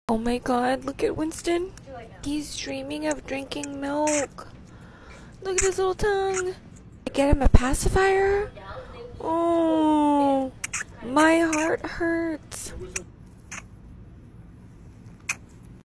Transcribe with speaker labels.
Speaker 1: Oh my god, look at Winston. He's dreaming of drinking milk. Look at his little tongue. Get him a pacifier? Oh, my heart hurts.